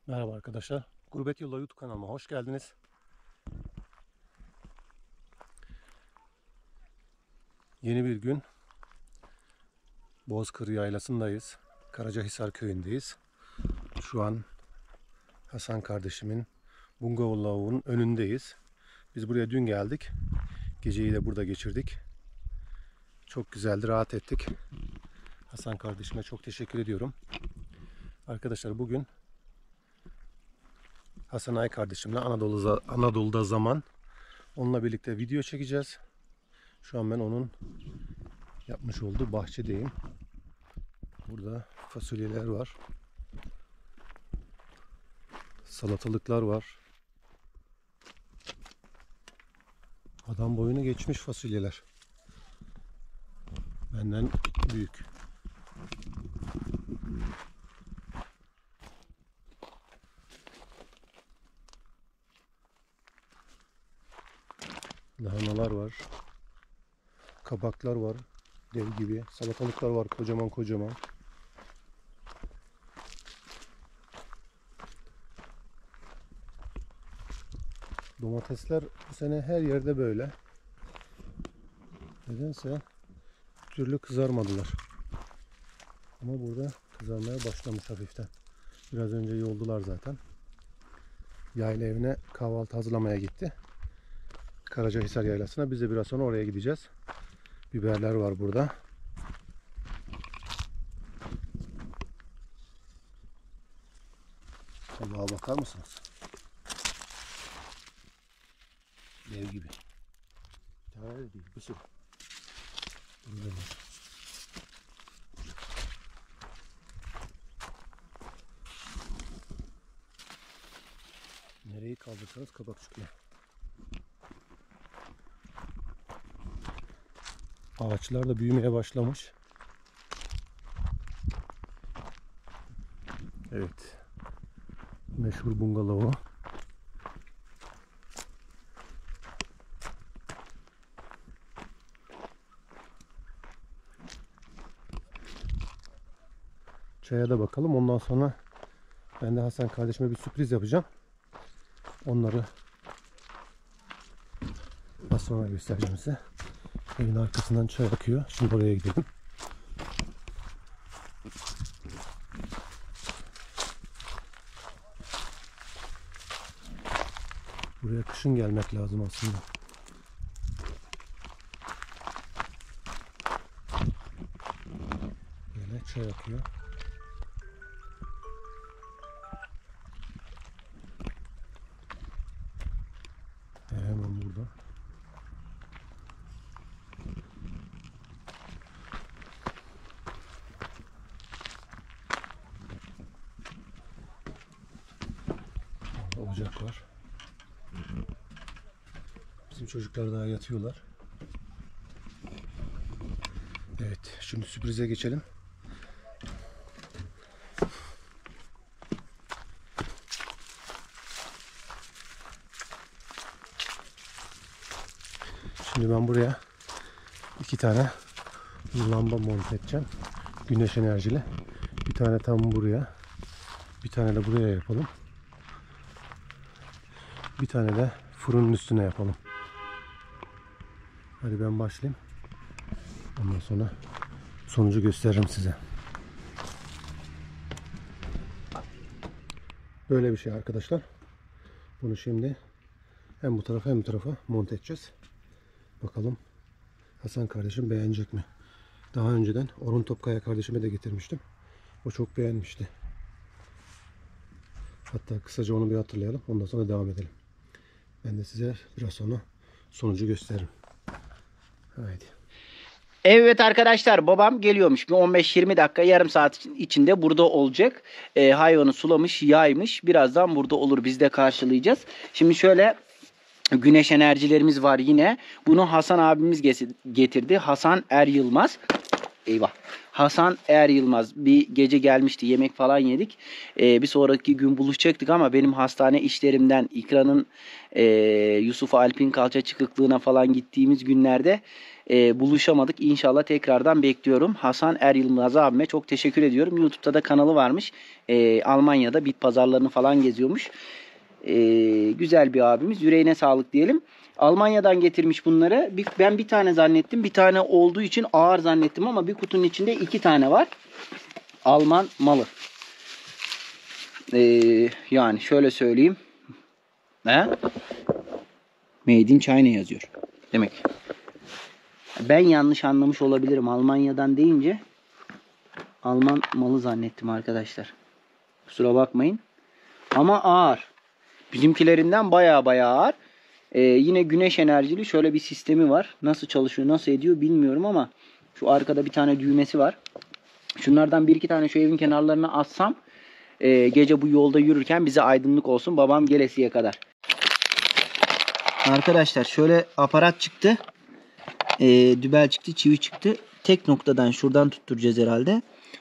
Merhaba arkadaşlar. Gurbet Yolla YouTube kanalıma hoş geldiniz. Yeni bir gün. Bozkır Yaylası'ndayız. Karacahisar köyündeyiz. Şu an Hasan kardeşimin bungalovunun önündeyiz. Biz buraya dün geldik. Geceyi de burada geçirdik. Çok güzeldi, rahat ettik. Hasan kardeşime çok teşekkür ediyorum. Arkadaşlar bugün Hasan Ay kardeşimle Anadolu'da zaman onunla birlikte video çekeceğiz. Şu an ben onun yapmış olduğu bahçedeyim. Burada fasulyeler var. Salatalıklar var. Adam boyunu geçmiş fasulyeler. Benden büyük. Lahanalar var. Kabaklar var. Dev gibi. Salatalıklar var. Kocaman kocaman. Domatesler bu sene her yerde böyle. Nedense bir türlü kızarmadılar. Ama burada kızarmaya başlamış hafiften. Biraz önce yoldular zaten. Yayla evine kahvaltı hazırlamaya gitti. Karacahisar Yaylası'na. Biz de biraz sonra oraya gideceğiz. Biberler var burada. Allah'a bakar mısınız? Dev gibi. Bir tane de değil, bir sürü. Burada var. Nereyi kaldırsanız kabak çıkıyor. Ağaçlar da büyümeye başlamış. Evet. Meşhur bungalovu. Çaya da bakalım. Ondan sonra ben de Hasan kardeşime bir sürpriz yapacağım. Onları az sonra göstereceğim size. Evin arkasından çay akıyor. Şimdi oraya gidelim. Buraya kışın gelmek lazım aslında. Böyle çay akıyor. Hemen burada. Ocak var. Bizim çocuklar daha yatıyorlar. Evet, şimdi sürprize geçelim. Şimdi ben buraya 2 tane lamba monte edeceğim. Güneş enerjili. Bir tane tam buraya. Bir tane de buraya yapalım. Bir tane de fırının üstüne yapalım. Hadi ben başlayayım. Ondan sonra sonucu gösteririm size. Böyle bir şey arkadaşlar. Bunu şimdi hem bu tarafa hem bu tarafa monte edeceğiz. Bakalım Hasan kardeşim beğenecek mi? Daha önceden Orhun Topkaya kardeşime de getirmiştim. O çok beğenmişti. Hatta kısaca onu bir hatırlayalım. Ondan sonra devam edelim. Ben de size biraz sonra sonucu gösteririm. Haydi. Evet arkadaşlar, babam geliyormuş. Bir 15-20 dakika, yarım saat içinde burada olacak. Hayvanı sulamış, yaymış. Birazdan burada olur. Biz de karşılayacağız. Şimdi şöyle güneş enerjilerimiz var yine. Bunu Hasan abimiz getirdi. Hasan Er Yılmaz. Eyvah. Hasan Er Yılmaz bir gece gelmişti. Yemek falan yedik. Bir sonraki gün buluşacaktık ama benim hastane işlerimden İkra'nın Yusuf Alp'in kalça çıkıklığına falan gittiğimiz günlerde buluşamadık. İnşallah tekrardan bekliyorum. Hasan Er Yılmaz abime çok teşekkür ediyorum. YouTube'da da kanalı varmış. Almanya'da bit pazarlarını falan geziyormuş. Güzel bir abimiz. Yüreğine sağlık diyelim. Almanya'dan getirmiş bunları. Ben bir tane zannettim. Bir tane olduğu için ağır zannettim ama bir kutunun içinde 2 tane var. Alman malı. Yani şöyle söyleyeyim. Made in China yazıyor. Demek. Ben yanlış anlamış olabilirim. Almanya'dan deyince Alman malı zannettim arkadaşlar. Kusura bakmayın. Ama ağır. Bizimkilerinden baya ağır. Yine güneş enerjili şöyle bir sistemi var. Nasıl çalışıyor, nasıl ediyor bilmiyorum ama şu arkada bir tane düğmesi var. Şunlardan bir iki tane şu evin kenarlarına atsam gece bu yolda yürürken bize aydınlık olsun. Babam gelesiye kadar. Arkadaşlar şöyle aparat çıktı. Dübel çıktı, çivi çıktı. Tek noktadan şuradan tutturacağız herhalde.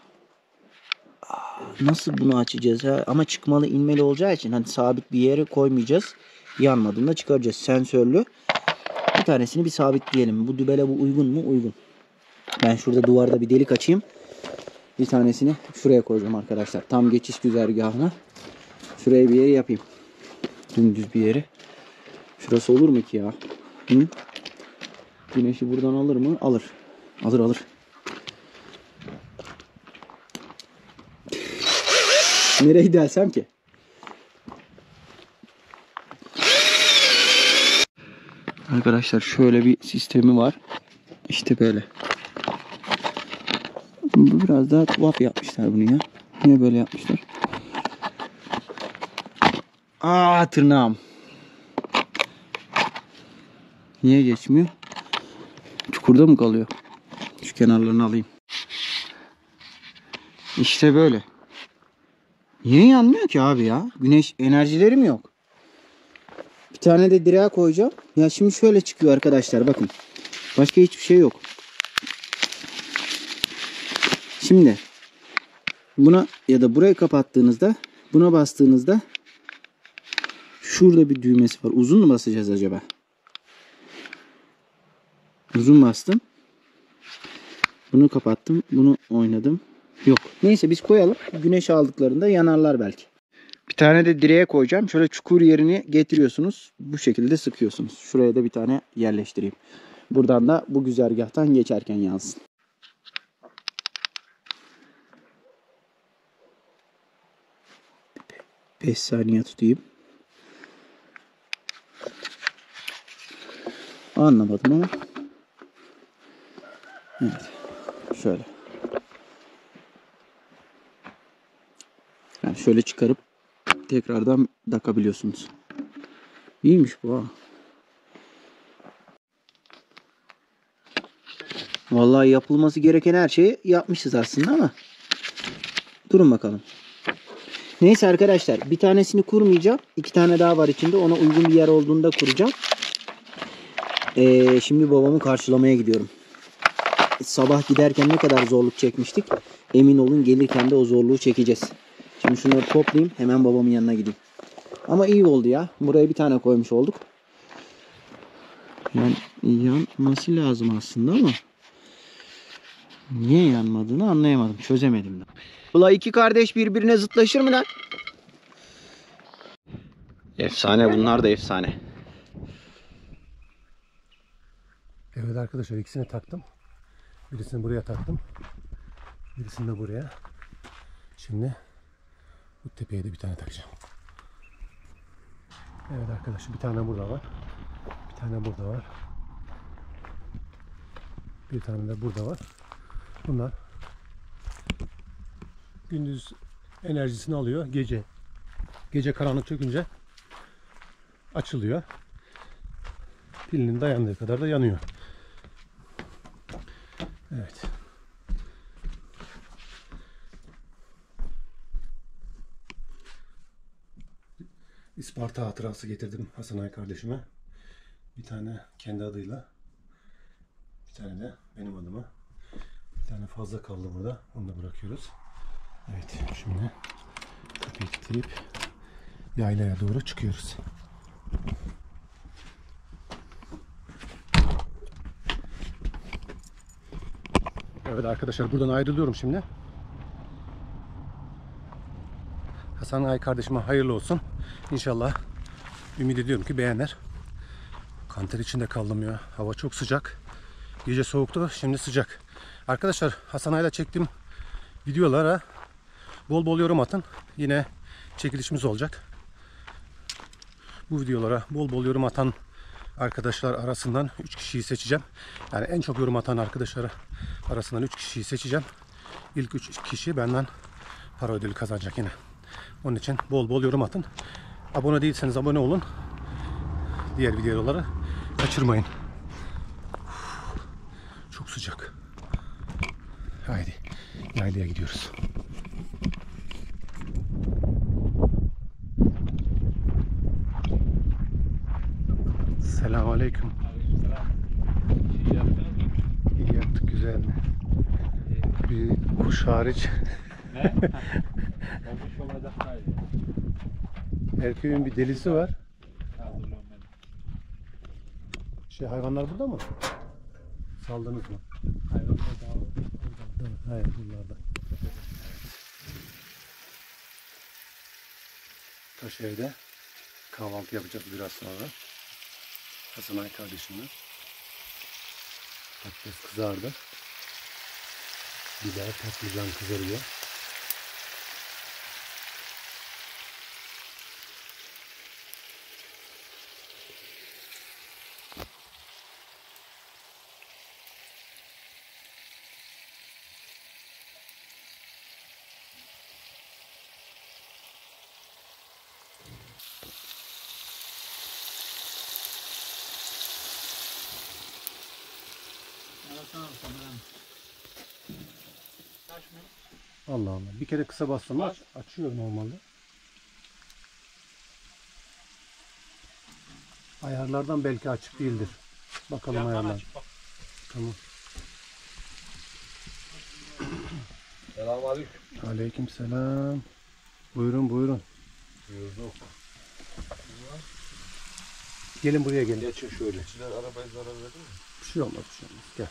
Nasıl bunu açacağız ha? Ama çıkmalı inmeli olacağı için hani sabit bir yere koymayacağız. Yanmadığında çıkaracağız. Sensörlü. Bir tanesini bir sabitleyelim. Bu dübele bu uygun mu? Uygun. Ben şurada duvarda bir delik açayım. Bir tanesini şuraya koyacağım arkadaşlar. Tam geçiş güzergahına. Şuraya bir yere yapayım. Dümdüz bir yeri. Şurası olur mu ki ya? Hı? Güneşi buradan alır mı? Alır. Alır. Nereye delsem ki? Arkadaşlar şöyle bir sistemi var. İşte böyle. Biraz daha tuhaf yapmışlar bunu ya. Niye böyle yapmışlar? Tırnağım. Niye geçmiyor? Çukurda mı kalıyor? Şu kenarlarını alayım. İşte böyle. Niye yanmıyor ki abi ya? Güneş enerjileri mi yok? Bir tane de direğe koyacağım. Ya şimdi şöyle çıkıyor arkadaşlar bakın. Başka hiçbir şey yok. Şimdi buna ya da burayı kapattığınızda buna bastığınızda şurada bir düğmesi var. Uzun mu basacağız acaba? Uzun bastım. Bunu kapattım. Bunu oynadım. Yok. Neyse biz koyalım. Güneş aldıklarında yanarlar belki. Bir tane de direğe koyacağım. Şöyle çukur yerini getiriyorsunuz. Bu şekilde sıkıyorsunuz. Şuraya da bir tane yerleştireyim. Buradan da bu güzergahtan geçerken yansın. Beş saniye tutayım. Anlamadım ama. Evet. Şöyle. Yani şöyle çıkarıp tekrardan takabiliyorsunuz. İyiymiş bu ha. Vallahi yapılması gereken her şeyi yapmışız aslında ama durun bakalım. Neyse arkadaşlar bir tanesini kurmayacağım. 2 tane daha var içinde. Ona uygun bir yer olduğunda kuracağım. Şimdi babamı karşılamaya gidiyorum. Sabah giderken ne kadar zorluk çekmiştik. Emin olun gelirken de o zorluğu çekeceğiz. Şimdi şunları toplayayım. Hemen babamın yanına gideyim. Ama iyi oldu ya. Buraya bir tane koymuş olduk. Yani yanması lazım aslında ama niye yanmadığını anlayamadım. Çözemedim de. Ula iki kardeş birbirine zıtlaşır mı lan? Efsane bunlar da efsane. Evet arkadaşlar ikisini taktım. Birisini buraya taktım. Birisini de buraya. Şimdi bu tepeye de bir tane takacağım. Evet arkadaşlar bir tane burada var. Bir tane burada var. Bir tane de burada var. Bunlar gündüz enerjisini alıyor. Gece karanlık çökünce açılıyor. Pilinin dayandığı kadar da yanıyor. Evet. İsparta hatırası getirdim Hasan Ay kardeşime. Bir tane kendi adıyla, bir tane de benim adıma. Bir tane fazla kaldı burada. Onu da bırakıyoruz. Evet, şimdi kapıyı kilitleyip yaylaya doğru çıkıyoruz. Evet arkadaşlar, buradan ayrılıyorum şimdi. Hasan Ay kardeşime hayırlı olsun. İnşallah, ümit ediyorum ki beğenir. Kanter içinde kaldım ya. Hava çok sıcak. Gece soğuktu, şimdi sıcak. Arkadaşlar, Hasan Ay'la çektiğim videolara bol bol yorum atın. Yine çekilişimiz olacak. Bu videolara bol bol yorum atan arkadaşlar arasından 3 kişiyi seçeceğim. Yani en çok yorum atan arkadaşlar arasından 3 kişiyi seçeceğim. İlk 3 kişi benden para ödülü kazanacak yine. Onun için bol bol yorum atın. Abone değilseniz abone olun. Diğer videoları kaçırmayın. Çok sıcak. Haydi yaylaya gidiyoruz. Selamünaleyküm. İyi yaptık, güzel mi? Bir kuş hariç. Her köyün bir delisi var. Hayvanlar burada mı? Saldınız mı? Hayır, buralarda. Taş evde kahvaltı yapacağız biraz sonra. Hasan Ay kardeşimle. Patates kızardı. Biber, patlıcan kızarıyor. Allah Allah. Bir kere kısa bastım, açıyor normalde. Ayarlardan belki açık değildir. Bakalım ayarlar. Tamam. Selamünaleyküm. Aleykümselam. Buyurun buyurun. Buyurduk. Gelin buraya gelin. Geçin şöyle. İçiler arabaya zarar verdi mi? Bir şey olmaz, bir şey olmaz. Gel.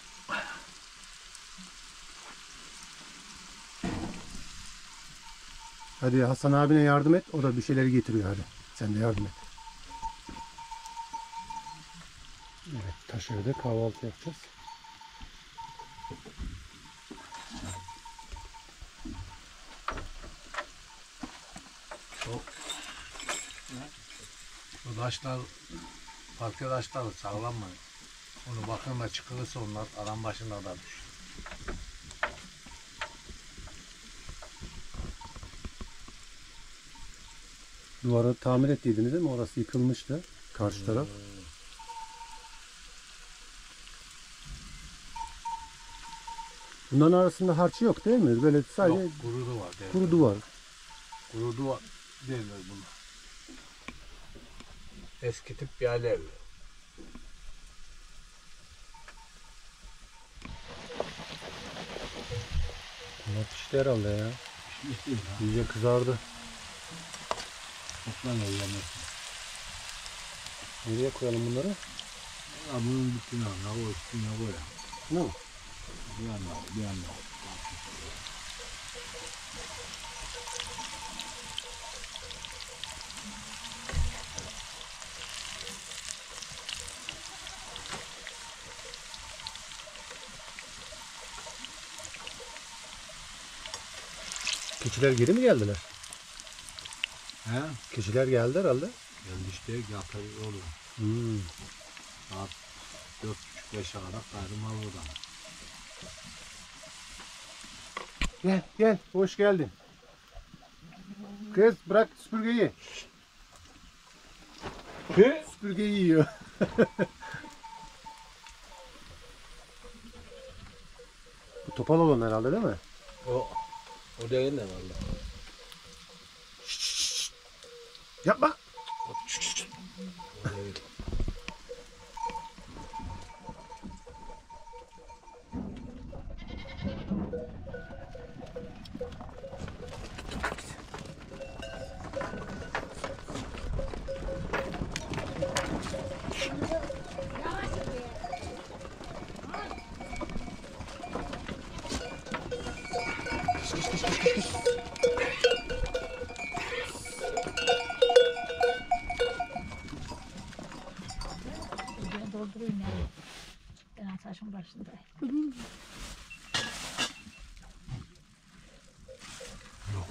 Hadi Hasan abine yardım et. O da bir şeyleri getiriyor hadi. Sen de yardım et. Evet, taş evde kahvaltı yapacağız. Bu taşlar, parke taşları sağlam mı? Onu bakımla çıkılırsa onlar aran başında da düşür. Duvarı tamir ettiydiniz değil mi? Orası yıkılmıştı. Karşı taraf. Bunların arasında harçı yok değil mi? Böyle sadece Yok, kuru duvar derler. kuru duvar. Kuru duvar derler buna. Eski tip bir alev. Bunlar pişti herhalde ya. İyice kızardı. Toplan yollamıyor. Nereye koyalım bunları? Ya bunun bütünü ne o üstüne koy. Ne mi? Bir yandan, bir yandan. Keçiler geri mi geldiler? He? Keçiler geldi herhalde. Geldi işte yatır olur. Saat 4.30-5'e kadar gayrı mal buradan. Gel gel, hoş geldin. Kız bırak süpürgeyi. Süpürgeyi yiyor. Bu topal olan herhalde değil mi? O değil ne valla. Yapma. O değil.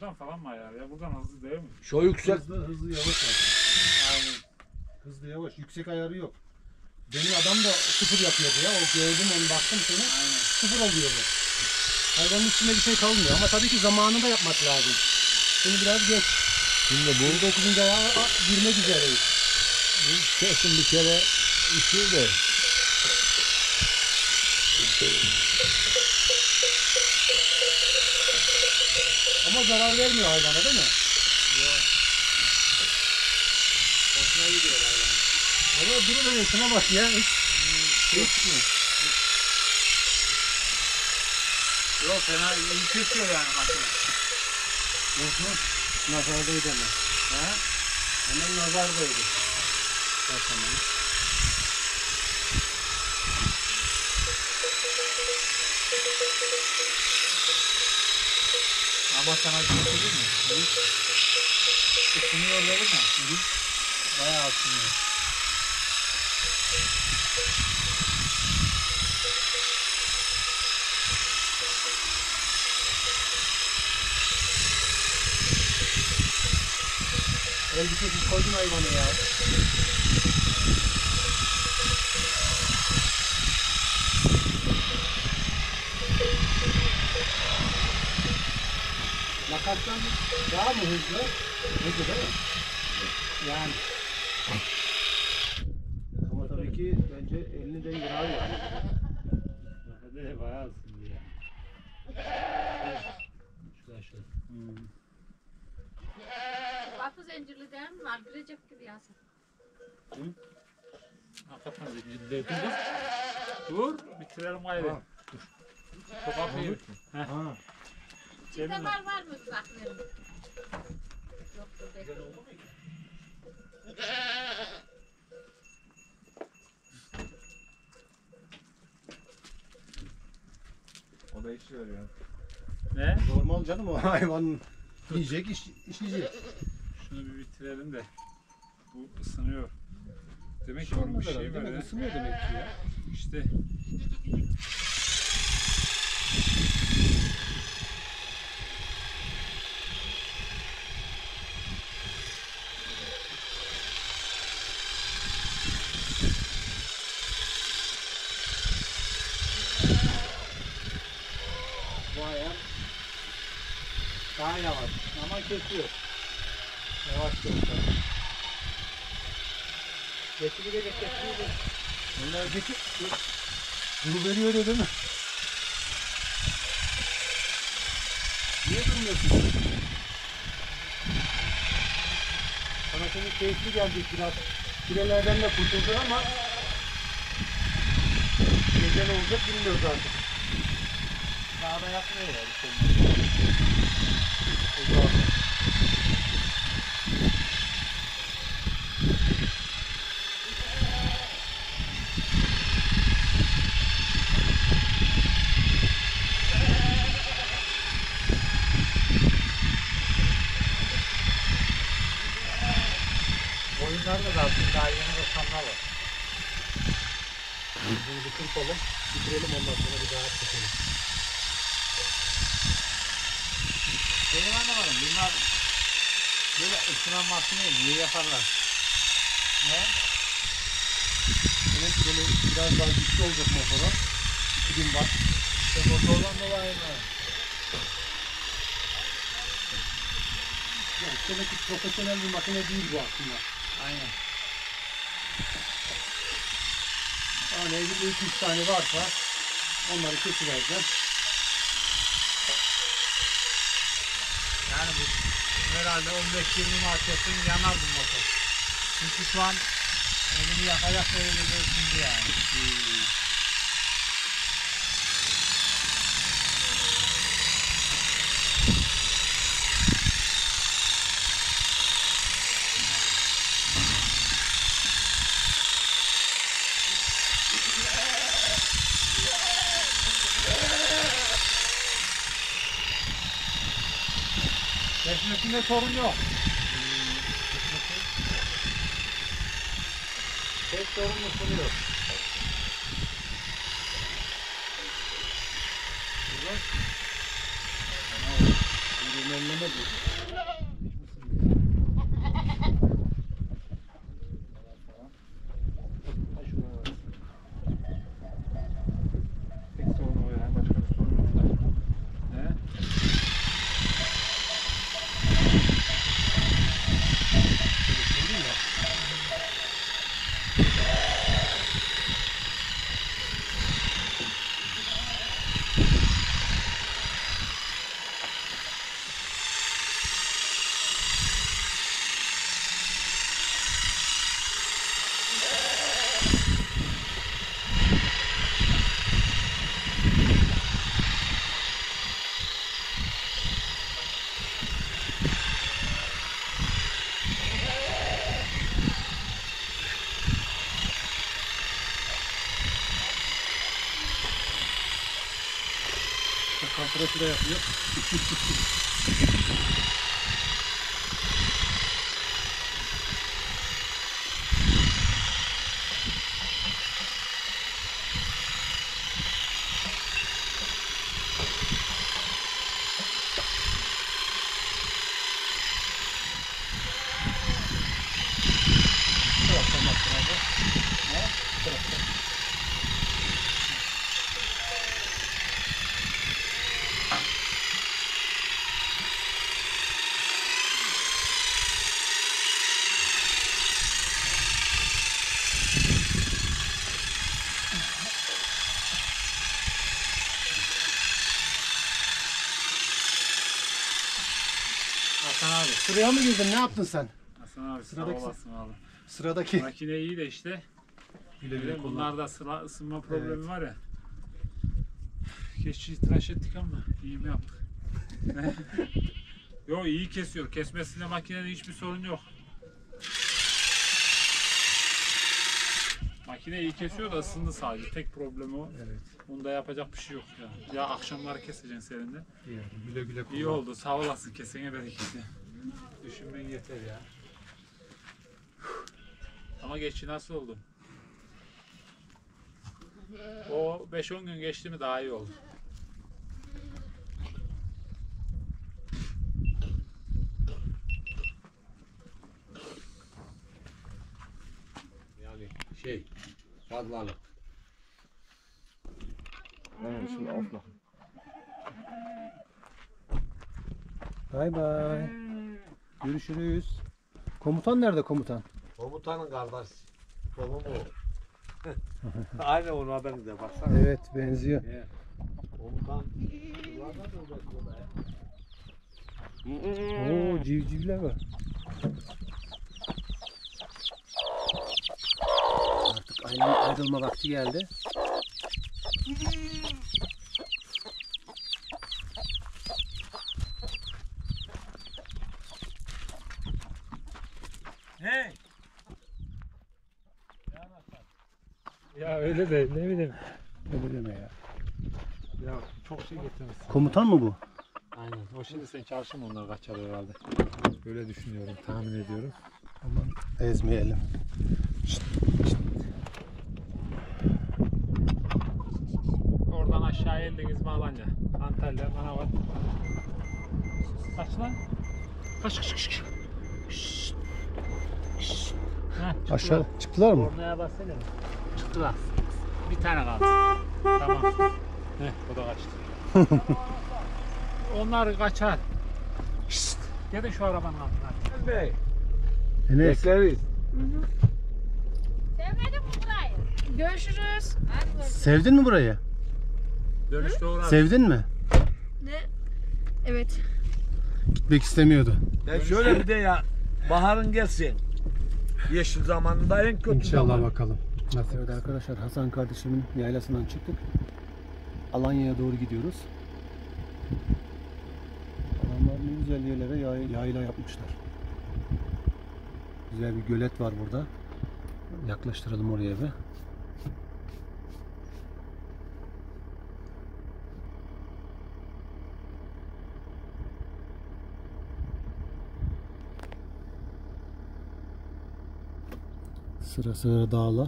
Buradan falan mı ayar ya? Buradan hızlı değil mi? Şu yüksek. Hızlı yavaş. Aynen. Hızlı yavaş. Yüksek ayarı yok. Benim adam da sıfır yapıyordu ya. O gördüm onu baktım sonra. Aynen. Sıfır oluyordu. Hayvanın içinde bir şey kalmıyor ama tabii ki zamanında yapmak lazım. Şimdi biraz geç. Şimdi bu 9. aya girmek üzereyiz. kesin bir kere işi de. Ama zarar vermiyor hayvana değil mi? Hoşuna gidiyor hayvan. Valla durun öyle şuna bak ya. Hiç çıkmıyor. Yok fena iyi kesiyor yani makine. Nasıl? Nazardaydı hemen. He? Hemen nazardaydı. Bakalım. Ama sana bir şey söyleyeyim mi? Isınıyor değil mi? Bayağı ısınıyor. Elbisesiz koydun hayvanı ya. Makastan daha mı hızlı? Hızlı değil mi? Yani Ama tabii ki bence elini dengeliyor yani. hadi bayağı ısınıyor ya. Şurada. Batı zincirliden mi var? Girecek gibi yansın. Hakikaten ciddi kız. Dur bitirelim gayrı. Çok hafif. Ha. İçinde var mı bakıyorum. Yoktur belki. O da işi veriyor. Ne? Normal canım o hayvan yiyecek, işleyecek. Şunu bir bitirelim de. Bu ısınıyor. Demek ki Şu onun bir şey şeyi var demek ya. ısınıyor demek ki ya. İşte. Bu ayak daha yavaş ama kesiyor. Yavaş da olsa. Getirecek. Bunlar getir. Bunu veriyor değil mi? Niye durmuyorsun? Sana şimdi keyifli gelecek biraz. Pirelerden de kurtuldun ama gece ne olacak bilmiyoruz artık. Daha da yapmıyor ya. Bir şey olmaz. Oyunlarda da aslında daha yeni rakamlar var. Bunu bütün kolu bitirelim ondan sonra bir daha çekelim. Benim anlamadım. Bunlar böyle ısınan makineyi niye yaparlar? Ne? Bunun böyle biraz daha güçlü olacak motora. 2000 watt. İşte motordan dolayı mı? Yani demek ki profesyonel bir makine değil bu aslında. Aynen. Yani evde 200 tane varsa onları kesivereceğim. Yani bu herhalde 15-20 markasın yanar bu motor. Çünkü şu an elimi yakacak derecede ısındı yani. Kesmesinde sorun yok. Tek sorun ısınıyor. Burada. Tek sorun o ya. Başka bir sorun yok da. Ne? Kontrolü de yapıyor. Hasan abi. Sıraya mı girdin? Ne yaptın sen? Hasan abi sağ Sıradaki- olasın abi. Sıradaki. Makine iyi de işte. Güle güle kullan. Bunlarda ısınma problemi var ya. Keçiyi tıraş ettik ama iyi mi yaptık? Yo iyi kesiyor. Kesmesinde makinede hiçbir sorun yok. Makine iyi kesiyor da ısındı sadece. Tek problemi o. Evet. Bunda yapacak bir şey yok ya. Ya akşamları keseceksin senin de. Güle güle kullan. İyi oldu. Sağ olasın. Kesene bereket. Düşünmen yeter ya. Ama geçi nasıl oldu? O 5-10 gün geçti mi daha iyi oldu. Yani fazlalık. Evet, şimdi aufmachen. Bay bay. Görüşürüz. Komutan nerede komutan? Komutanın kardeş. Kolu mu? Aynen ona benziyor baksana. Evet benziyor. Komutan. Oo civcivler var. Artık ayrılma vakti geldi. Hey! Ya öyle de ne bileyim. Öyle deme ya. Ya çok şey getirmişsin. Komutan mı bu? Aynen. O şimdi sen çalışın onlar kaçar herhalde. Böyle düşünüyorum, tahmin ediyorum. Aman ezmeyelim. Oradan aşağı indiniz mi Alanya? Antalya, Manavgat. Kaç lan? Kaç kaç kaç kaç. Şşşt. Şşşt. Heh, çıktılar. Aşağı çıktılar mı? Kornaya bassana. Çıktılar. Bir tane kaldı. Tamam. Heh, o da kaçtı. Onlar kaçar. Şşt. Gelin şu arabanın altına. Bey. Enes. Bekleriz. Sevmedin mi burayı? Görüşürüz. Hadi bakalım. Sevdin mi burayı? Dönüşte uğrar. Sevdin mi? Ne? Evet. Gitmek istemiyordu. Ya şöyle bir de ya. Baharın gelsin. Yeşil zamanında en kötü İnşallah zaman. bakalım. Nasıl? Evet arkadaşlar Hasan kardeşimin yaylasından çıktık. Alanya'ya doğru gidiyoruz. Adamlar ne güzel yerlere yayla yapmışlar. Güzel bir gölet var burada. Yaklaştıralım oraya bir. Sıra sıra dağlar.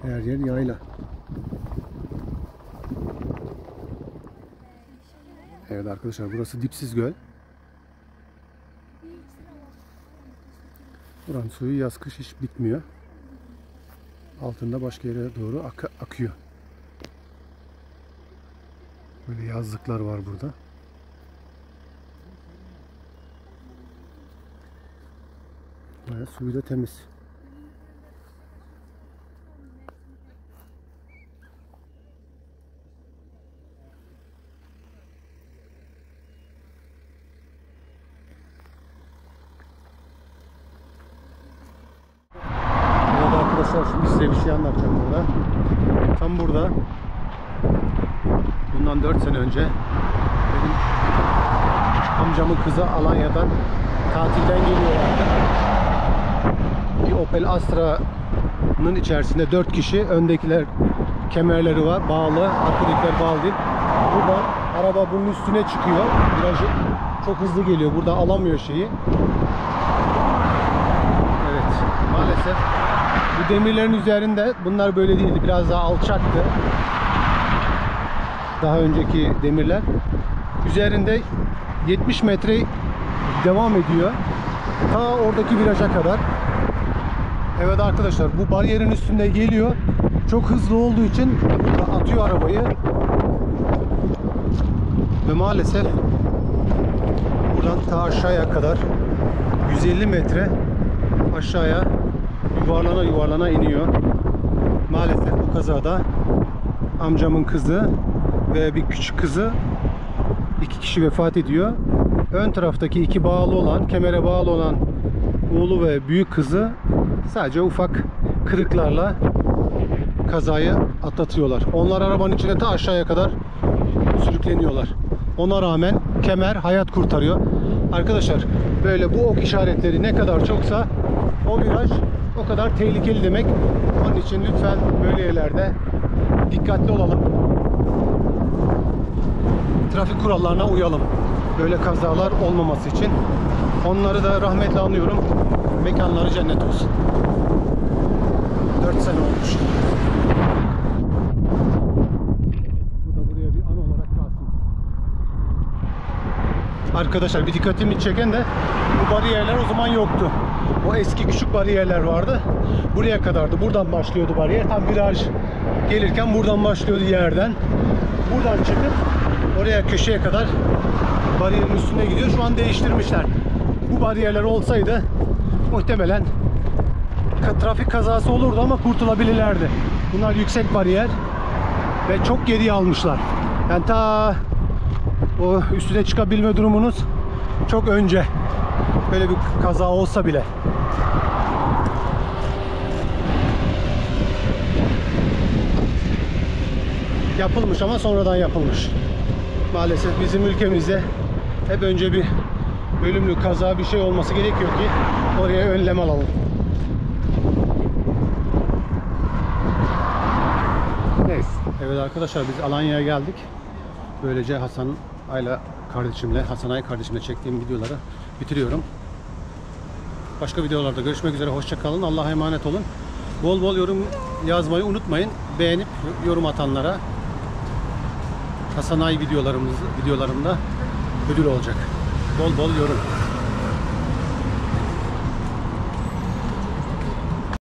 Her yer yayla. Evet arkadaşlar, burası Dipsiz Göl. Buranın suyu yaz kış hiç bitmiyor. Altında başka yere doğru akıyor. Böyle yazlıklar var burada. Bayağı suyu da temiz. Evet arkadaşlar, şimdi size bir şey anlatacağım burada. Tam burada, bundan 4 sene önce benim amcamın kızı Alanya'dan tatilden geliyorlardı. Bir Opel Astra'nın içerisinde 4 kişi, öndekiler kemerleri var, bağlı, arkadakiler bağlı değil. Burada araba bunun üstüne çıkıyor. Virajı çok hızlı geliyor. Burada alamıyor şeyi. Evet, maalesef bu demirlerin üzerinde bunlar böyle değildi. Biraz daha alçaktı. Daha önceki demirler. Üzerinde 70 metre devam ediyor. Ta oradaki viraja kadar. Evet arkadaşlar, bu bariyerin üstünde geliyor. Çok hızlı olduğu için atıyor arabayı. Ve maalesef buradan ta aşağıya kadar 150 metre aşağıya yuvarlana yuvarlana iniyor. Maalesef bu kazada amcamın kızı ve bir küçük kızı, 2 kişi vefat ediyor. Ön taraftaki 2 bağlı olan, kemere bağlı olan oğlu ve büyük kızı sadece ufak kırıklarla kazayı atlatıyorlar. Onlar arabanın içine ta aşağıya kadar sürükleniyorlar. Ona rağmen kemer hayat kurtarıyor. Arkadaşlar, böyle bu ok işaretleri ne kadar çoksa o viraj o kadar tehlikeli demek. Onun için lütfen böyle yerlerde dikkatli olalım. Trafik kurallarına uyalım. Böyle kazalar olmaması için. Onları da rahmetle anıyorum. Mekanları cennet olsun. 4 sene olmuş. Bu da buraya bir an olarak kalsın. Arkadaşlar, bir dikkatimi çeken de bu bariyerler o zaman yoktu. O eski küçük bariyerler vardı. Buraya kadardı. Buradan başlıyordu bariyer. Tam viraj gelirken buradan başlıyordu yerden. Buradan çıkıp oraya köşeye kadar bariyerin üstüne gidiyor. Şu an değiştirmişler. Bu bariyerler olsaydı muhtemelen trafik kazası olurdu ama kurtulabilirlerdi. Bunlar yüksek bariyer ve çok geriye almışlar. Yani ta o üstüne çıkabilme durumunuz çok önce. Böyle bir kaza olsa bile. Yapılmış ama sonradan yapılmış. Maalesef bizim ülkemizde hep önce bir ölümlü kaza, bir şey olması gerekiyor ki oraya önlem alalım. Neyse. Evet arkadaşlar, biz Alanya'ya geldik. Böylece Hasan Ay kardeşimle çektiğim videoları bitiriyorum. Başka videolarda görüşmek üzere. Hoşça kalın. Allah'a emanet olun. Bol bol yorum yazmayı unutmayın. Beğenip yorum atanlara Hasan Ay videolarımda ödül olacak. Bol bol yorum.